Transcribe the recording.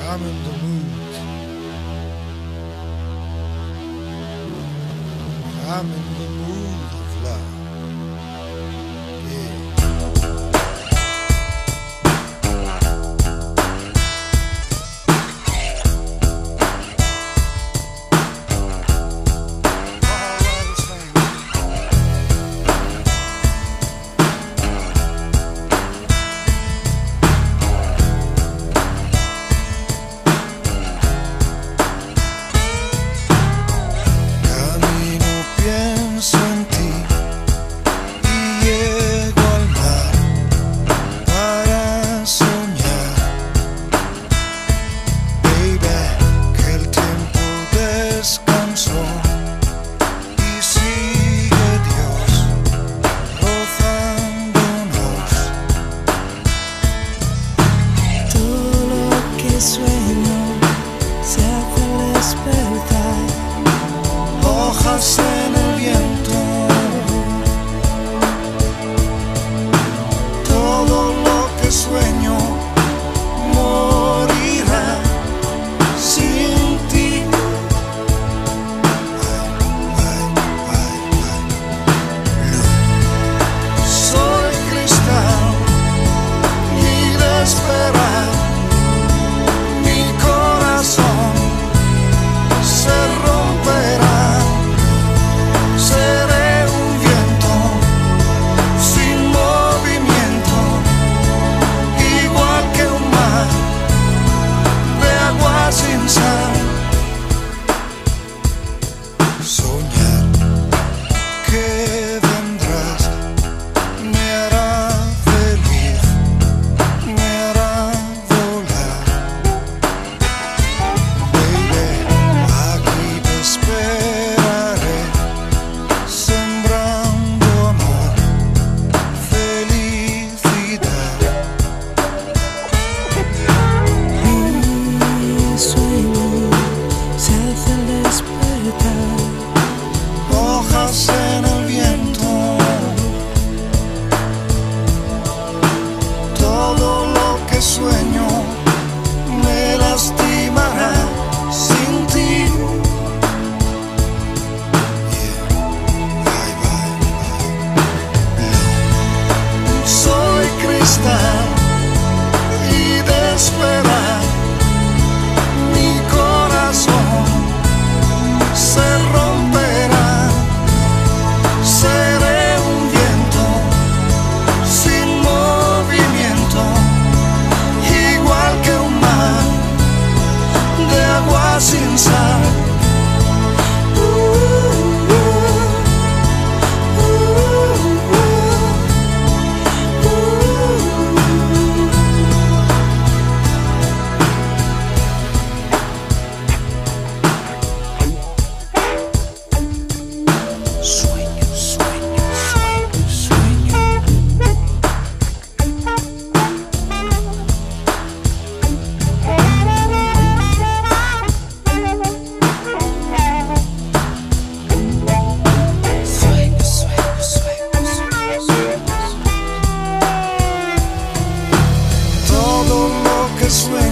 I'm in the mood. I'm in the mood of love. En el viento, todo lo que sueño morirá sin ti. Soy cristal y de esperar mi corazón se romperá. Seré un viento sin movimiento, igual que un mar de agua sin sal. Soñar que vendrás me hará feliz, me hará volar. Baby, aquí te esperaré, sembrando amor, felicidad. Mi sueño se hace al despertar, Hojas en el viento, todo lo que sueño me lastimará sin ti. Soy cristal y de esperar mi corazón se romperá. Seré un viento sin movimiento, igual que un mar de agua sin sal. Sueño, sueño, sueño, sueño. Sueño, sueño, sueño, sueño, sueño. Todo lo que sueño